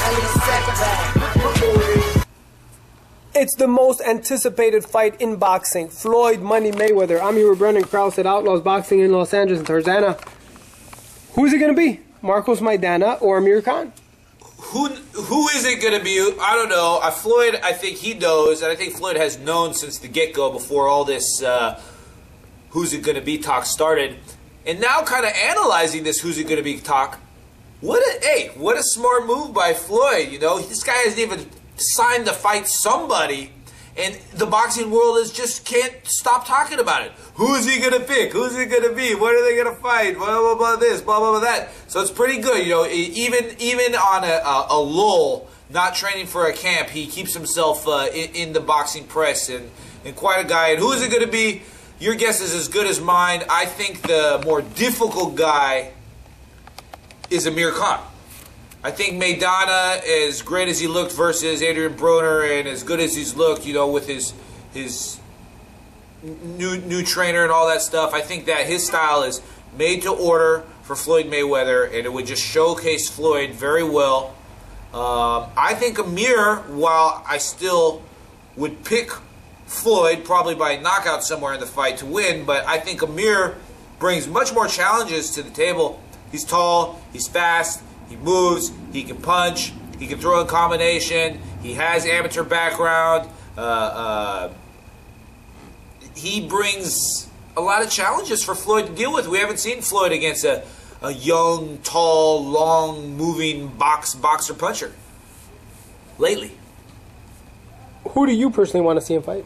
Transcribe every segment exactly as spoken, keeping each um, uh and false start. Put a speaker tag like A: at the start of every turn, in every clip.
A: It's the most anticipated fight in boxing. Floyd Money Mayweather. I'm here with Brendan Krause at Outlaws Boxing in Los Angeles and Tarzana. Who's it going to be? Marcos Maidana or Amir Khan?
B: Who who is it going to be? I don't know. Uh, Floyd, I think he knows, and I think Floyd has known since the get-go before all this uh, who's it going to be talk started. And now kind of analyzing this who's it going to be talk. What a, hey, what a smart move by Floyd. You know, this guy hasn't even signed to fight somebody, and the boxing world is just can't stop talking about it. Who is he going to pick? Who's it going to be? What are they going to fight? Blah, blah, blah, this, blah, blah, blah, that. So it's pretty good. You know, even even on a, a, a lull, not training for a camp, he keeps himself uh, in, in the boxing press, and, and quite a guy. And who is it going to be? Your guess is as good as mine. I think the more difficult guy is Amir Khan. I think Maidana, as great as he looked versus Adrian Broner, and as good as he's looked, you know, with his his new new trainer and all that stuff, I think that his style is made to order for Floyd Mayweather, and it would just showcase Floyd very well. Um, I think Amir, while I still would pick Floyd probably by knockout somewhere in the fight to win, but I think Amir brings much more challenges to the table. He's tall, he's fast, he moves, he can punch, he can throw a combination, he has amateur background. Uh, uh, he brings a lot of challenges for Floyd to deal with. We haven't seen Floyd against a, a young, tall, long-moving box boxer puncher lately.
A: Who do you personally want to see him fight?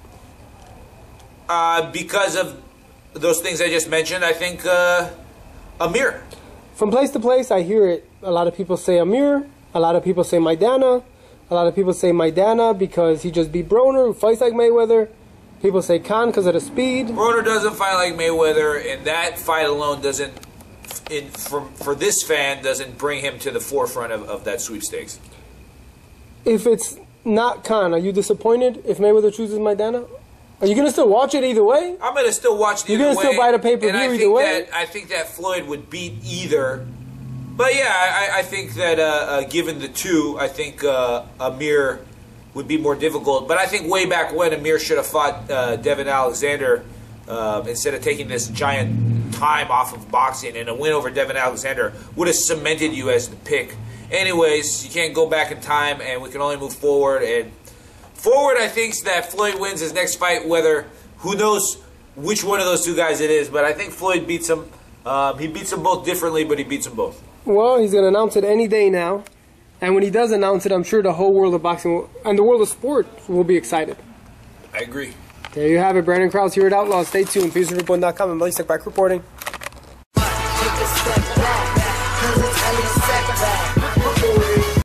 B: Uh, because of those things I just mentioned, I think uh, Amir.
A: From place to place, I hear it. A lot of people say Amir. A lot of people say Maidana. A lot of people say Maidana because he just beat Broner, who fights like Mayweather. People say Khan because of the speed.
B: Broner doesn't fight like Mayweather, and that fight alone doesn't, in, for, for this fan, doesn't bring him to the forefront of, of that sweepstakes.
A: If it's not Khan, are you disappointed if Mayweather chooses Maidana? Are you going to still watch it either way?
B: I'm going to still watch it
A: You're
B: either way.
A: You're going to still buy the pay-per-view either way?
B: That, I think that Floyd would beat either. But yeah, I, I think that uh, uh, given the two, I think uh, Amir would be more difficult. But I think way back when, Amir should have fought uh, Devin Alexander uh, instead of taking this giant time off of boxing. And a win over Devin Alexander would have cemented you as the pick. Anyways, you can't go back in time, and we can only move forward. And forward, I think that Floyd wins his next fight, whether, who knows which one of those two guys it is. But I think Floyd beats him. Um, he beats them both differently, but he beats them both.
A: Well, he's going to announce it any day now. And when he does announce it, I'm sure the whole world of boxing will, and the world of sport will be excited.
B: I agree.
A: There you have it. Brandon Krause here at Outlaws. Stay tuned. Peace Report dot com and Malik back reporting.